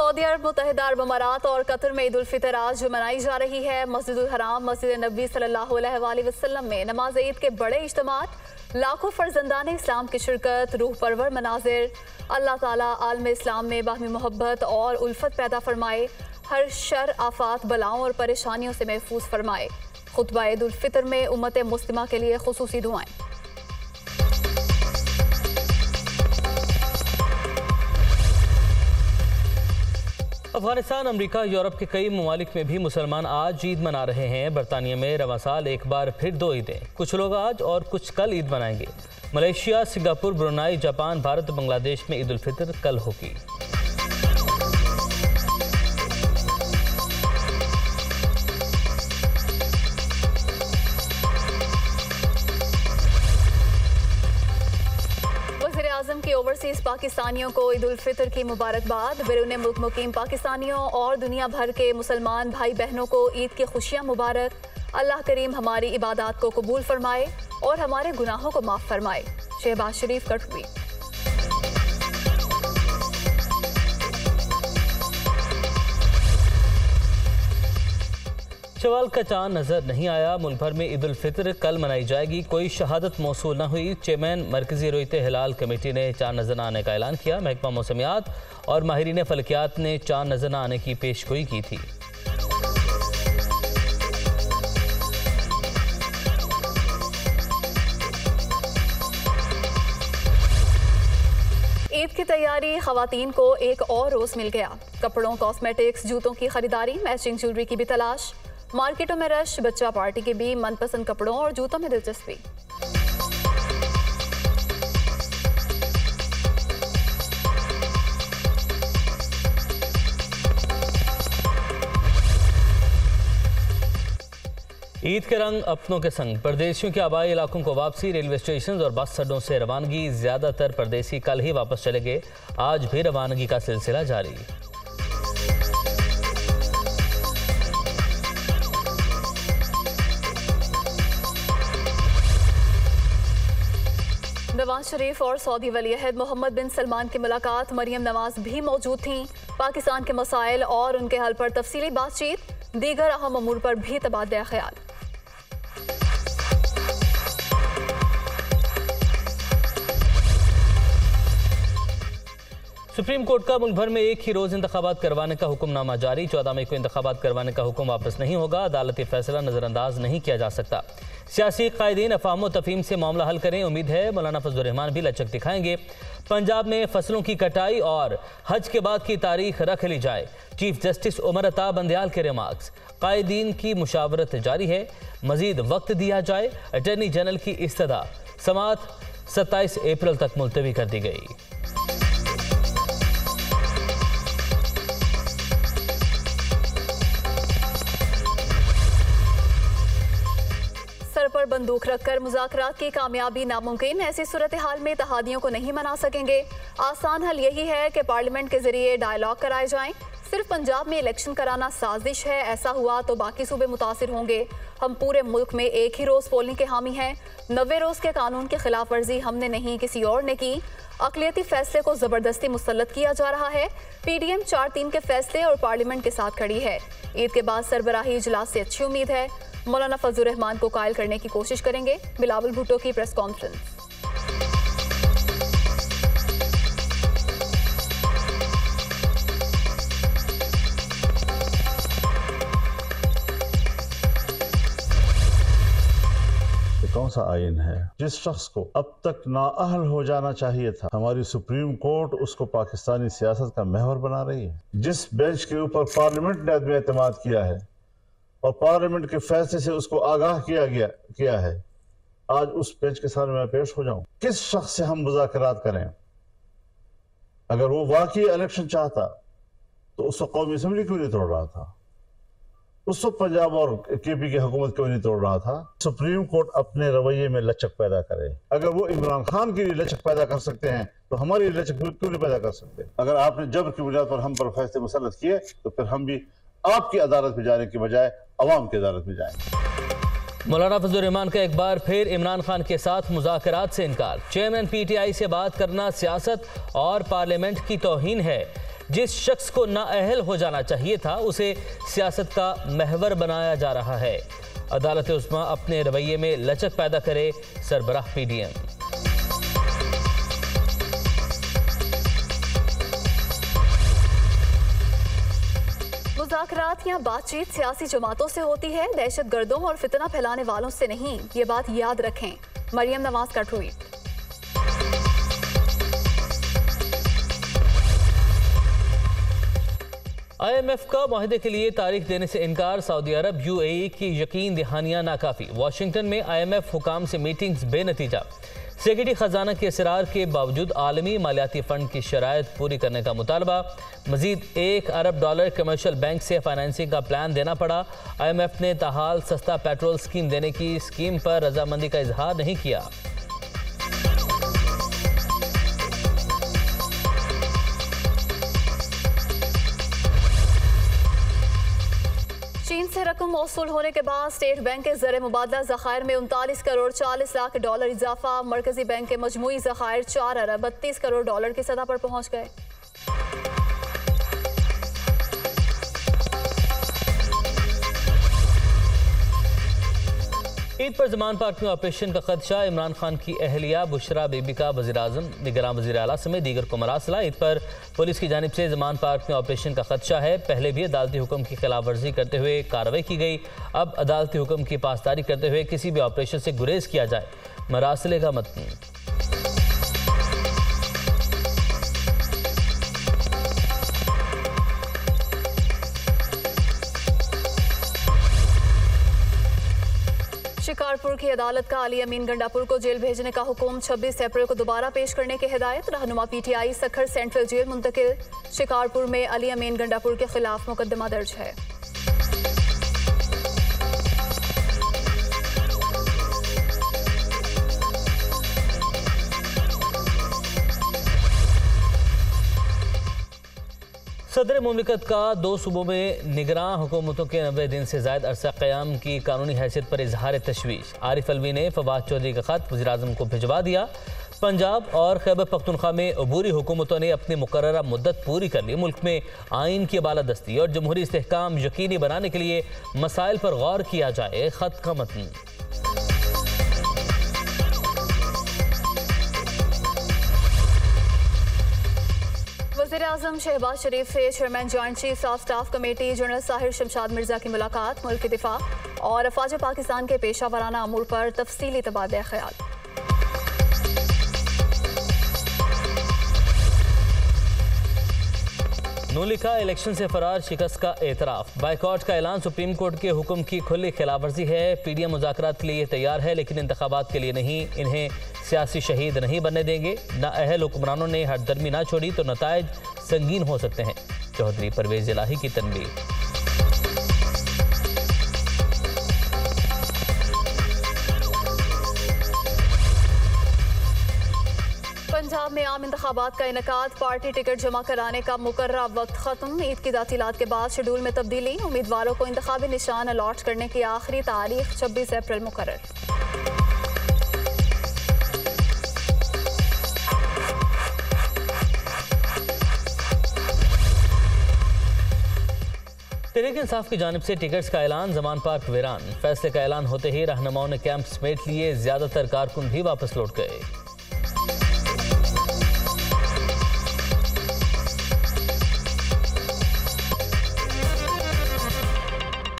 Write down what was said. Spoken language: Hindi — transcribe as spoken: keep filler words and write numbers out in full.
सऊदी अरब, मुत्तहिदा अरब अमारात और कतर में ईद उल फितर आज मनाई जा रही है। मस्जिदुल हराम, मस्जिद नबी सल्लल्लाहु अलैहि वसल्लम में नमाज ईद के बड़े इज्तिमात, लाखों फर्जंदान इस्लाम की शिरकत, रूह परवर मनाजिर। अल्लाह ताला आलम इस्लाम में बाहमी मोहब्बत और उल्फत पैदा फरमाए, हर शर, आफात, बलाओं और परेशानियों से महफूज फरमाए। खुतबा ईद उल फितर में उम्मत मुस्लिमा के लिए खुसूसी दुआएं। अफगानिस्तान, अमेरिका, यूरोप के कई ममालिक में भी मुसलमान आज ईद मना रहे हैं। बरतानिया में रवां साल एक बार फिर दो ईदें, कुछ लोग आज और कुछ कल ईद मनाएंगे। Malaysia, Singapore, Brunei, Japan, Bharat, Bangladesh में ईद उल फितर कल होगी। आजम की ओवरसीज पाकिस्तानियों को ईद उल फितर की मुबारकबाद। बैरून मुल्क मुकीम पाकिस्तानियों और दुनिया भर के मुसलमान भाई बहनों को ईद की खुशियां मुबारक। अल्लाह करीम हमारी इबादत को कबूल फरमाए और हमारे गुनाहों को माफ़ फरमाए। शहबाज शरीफ का ट्वीट। शवाल का चांद नजर नहीं आया। मुल्क भर में ईद उल फितर कल मनाई जाएगी। कोई शहादत मौसूल न हुई। चेयरमैन मरकजी रोयते हिलाल कमेटी ने चांद नजर न आने का ऐलान किया। महकमा मौसमियात और माहिरीन फलकियात ने चांद नजर न आने की पेशगोई की थी। ईद की तैयारी, खवातीन को एक और रोज मिल गया। कपड़ों, कॉस्मेटिक्स, जूतों की खरीदारी, मैचिंग ज्वेलरी की भी तलाश। मार्केटों में रश, बच्चा पार्टी के भी मनपसंद कपड़ों और जूतों में दिलचस्पी। ईद के रंग अपनों के संग, परदेशियों के आबाई इलाकों को वापसी। रेलवे स्टेशन और बस अड्डों से रवानगी। ज्यादातर परदेसी कल ही वापस चले गए। आज भी रवानगी का सिलसिला जारी। नवाज शरीफ और सऊदी वली अहद मोहम्मद बिन सलमान की मुलाकात। मरियम नवाज भी मौजूद थीं। पाकिस्तान के मसाइल और उनके हल पर तफसीली बातचीत। दीगर अहम अमूर पर भी तबादला ख्याल। सुप्रीम कोर्ट का मुल्क भर में एक ही रोज इंतखाबात करवाने का हुक्मनामा जारी। चौदह मई को इंतखाबात करवाने का हुक्म वापस नहीं होगा। अदालती फैसला नजरअंदाज नहीं किया जा सकता। सियासी कायदीन अफवाह तफहीम से मामला हल करें। उम्मीद है मौलाना फजलुर रहमान भी लचक दिखाएंगे। पंजाब में फसलों की कटाई और हज के बाद की तारीख रख ली जाए। चीफ जस्टिस उमर अता बंदयाल के रिमार्क्स। कायदीन की मुशावरत जारी है, मजीद वक्त दिया जाए। अटॉर्नी जनरल की इस्तदा। समात सत्ताईस अप्रैल तक मुलतवी कर दी गई। सर पर बंदूक रखकर मुज़ाकरात की कामयाबी नामुमकिन। ऐसी सूरत हाल में इत्तेहादियों को नहीं मना सकेंगे। आसान हल यही है कि पार्लियामेंट के जरिए डायलॉग कराए जाएं। सिर्फ पंजाब में इलेक्शन कराना साजिश है। ऐसा हुआ तो बाकी सूबे मुतासिर होंगे। हम पूरे मुल्क में एक ही रोज़ पोलिंग के हामी हैं। नब्बे रोज़ के कानून की खिलाफ वर्जी हमने नहीं, किसी और ने की। अक़लियती फैसले को ज़बरदस्ती मुसल्लत किया जा रहा है। पी डी एम चार तीन के फैसले और पार्लियामेंट के साथ खड़ी है। ईद के बाद सरबराही इजलास से अच्छी उम्मीद है। मौलाना फजलुर रहमान को कायल करने की कोशिश करेंगे। बिलावल भुट्टो की प्रेस कॉन्फ्रेंस। कौन सा आइन है जिस शख्स को अब तक नाअहल हो जाना चाहिए था, हमारी सुप्रीम कोर्ट उसको पाकिस्तानी सियासत का महवर बना रही है। जिस बेंच के ऊपर पार्लियामेंट ने अदम एतमाद किया है और पार्लियामेंट के फैसले से उसको आगाह किया गया किया है, आज उस बेंच के सामने मैं पेश हो जाऊं। किस शख्स से हम मुज़ाकरात करें? अगर वो वाकई इलेक्शन चाहता तो उसको कौमी असम्बली क्यों नहीं तोड़ रहा था? उसको पंजाब और के पी की हुकूमत क्यों नहीं तोड़ रहा था? सुप्रीम कोर्ट अपने रवैये में लचक पैदा करे। अगर वो इमरान खान के लिए लचक पैदा कर सकते हैं तो हमारी लचक क्यों नहीं पैदा कर सकते? अगर आपने जबर की बुनियाद पर हम पर फैसले मुसल्लत किए तो फिर हम भी आपकी अदालत में जाने की बजाय अवाम की अदालत में जाएंगे। मौलाना फजलुर रहमान का एक बार फिर इमरान खान के साथ मुज़ाकरात से इनकार। चेयरमैन पी टी आई से बात करना सियासत और पार्लियामेंट की तौहीन है। जिस शख्स को नाअहल हो जाना चाहिए था उसे सियासत का महवर बनाया जा रहा है। अदालत उस्मा अपने रवैये में लचक पैदा करे, सरबराह पीडीएम। मुज़ाकरात या बातचीत सियासी जमातों से होती है, दहशत गर्दों और फितना फैलाने वालों से नहीं। ये बात याद रखें। मरियम नवाज का ट्वीट। आई एम एफ का माहिदे के लिए तारीख देने से इनकार, सऊदी अरब यूएई की यकीन दहानियां नाकाफी। वाशिंगटन में आई एम एफ हुकाम से मीटिंग्स बेनतीजा। सेक्रेटरी खजाना के इसरार के बावजूद आलमी मालियाती फंड की शराइत पूरी करने का मुतालबा। मजीद एक अरब डॉलर कमर्शियल बैंक से फाइनेंसिंग का प्लान देना पड़ा। आई एम एफ ने ताहाल सस्ता पेट्रोल स्कीम देने की स्कीम पर रजामंदी का इजहार नहीं किया। चीन से रकम मौसूल होने के बाद स्टेट बैंक के ज़र मुबादला ज़खायर में उनतालीस करोड़ चालीस लाख डॉलर इजाफा। मरकजी बैंक के मजमूई ज़खायर चार अरब बत्तीस करोड़ डॉलर की सतह पर पहुंच गए। ईद पर जमान पार्क में ऑपरेशन का खदशा। इमरान खान की अहलिया बुशरा बीबी का वज़ीर आज़म निगरान वज़ीर आला समेत दीगर को मरासला। ईद पर पुलिस की जानिब से जमान पार्क में ऑपरेशन का खदशा है। पहले भी अदालती हुक्म की खिलाफ वर्जी करते हुए कार्रवाई की गई। अब अदालती हुक्म की पासदारी करते हुए किसी भी ऑपरेशन से गुरेज किया जाए। मरासले का मतन। शिकारपुर की अदालत का अली अमीन गंडापुर को जेल भेजने का हुक्म। छब्बीस अप्रैल को दोबारा पेश करने की हिदायत। रहनुमा पीटीआई सखर सेंट्रल जेल मुंतकिल। शिकारपुर में अली अमीन गंडापुर के खिलाफ मुकदमा दर्ज है। सदर मुमलिकत का दो सूबों में निगरान हुकूमतों के नब्बे दिन से ज़ायद अरसा क़याम की कानूनी हैसियत पर इजहार तशवीश। आरिफ अलवी ने फवाद चौधरी का खत वज़ीर आज़म को भिजवा दिया। पंजाब और खैबर पख्तूनख्वा में अबूरी हुकूमतों ने अपनी मुकर्ररा मुद्दत पूरी कर ली। मुल्क में आइन की बालादस्ती और जमहूरी इस्तेहकाम यकीनी बनाने के लिए मसाइल पर गौर किया जाए। खत का मतन। वज़ीर आज़म शहबाज शरीफ से chairman joint chief of staff committee general Sahir Shamshad Mirza की मुलाकात। मुल्क के दिफा और अफवाज पाकिस्तान के पेशा वराना अमूर पर तफसीली तबादला ख्याल। नून लिखा, इलेक्शन से फरार शिकस्त का एतराफ़। बाइकआउट का ऐलान सुप्रीम कोर्ट के हुक्म की खुली खिलाफवर्जी है। पीडीएम मुज़ाकरात के लिए तैयार है लेकिन इंतखाबात के लिए नहीं। इन्हें सियासी शहीद नहीं बनने देंगे। नाअहल हुक्मरानों ने हरदर्मी ना छोड़ी तो नताइज संगीन हो सकते हैं। चौधरी परवेज इलाही की तनबीह। पंजाब में आम इंतखाबात का इनेकाद। पार्टी टिकट जमा कराने का मुकर्ररा वक्त खत्म। ईद की तातीलात के बाद शेड्यूल में तब्दीली। उम्मीदवारों को इंतखाबी निशान अलॉट करने की आखिरी तारीख छब्बीस अप्रैल मुकर्रर। तहरीक इंसाफ की जानिब से टिकट्स का ऐलान। जमान पार्क वीरान। फैसले का ऐलान होते ही रहनुमाओं ने कैंप समेट लिए। ज्यादातर कारकुन भी वापस लौट गए।